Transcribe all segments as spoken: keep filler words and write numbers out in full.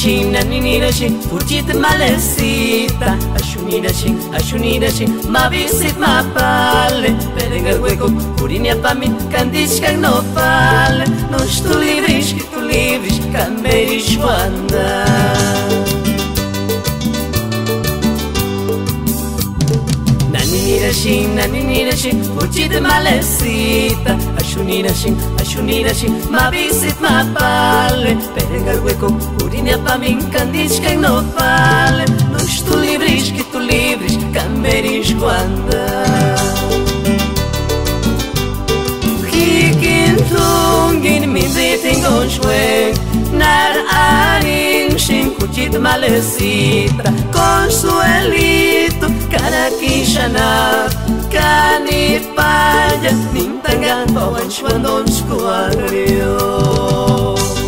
shin, naninira shin, fugite malecita. Ashunira shin, ashunira shin, ma visit ma pale. Perenga hueco, urinia pa mim, candisca no pale. Nós tu livres, que tu livres, camberis Joanda. Naninira shin, naninira shin, fugite malecita. Ashunira shin, ashunira shin, ma visit ma pale. Perenga hueco, urinia pa mim, candisca no pale. Nós tu livres, que tu livres, camberis Joanda. Tungin min ziting on shwek Nar arin shin kuchit malecita Consuelito Karakishana Kanipaya Nintangan bawan shwandon shkuario.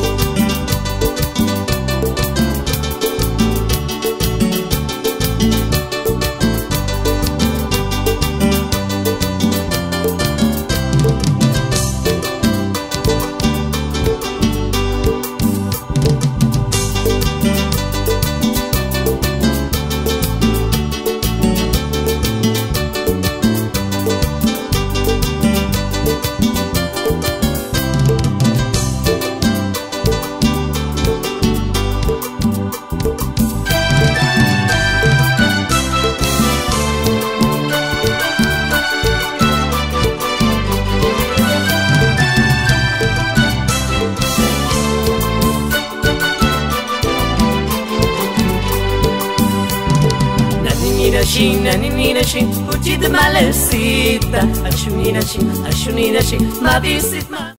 Naninira shin, naninira shin, fugite malecita. Ashunira shin, ashunira shin, ma visit ma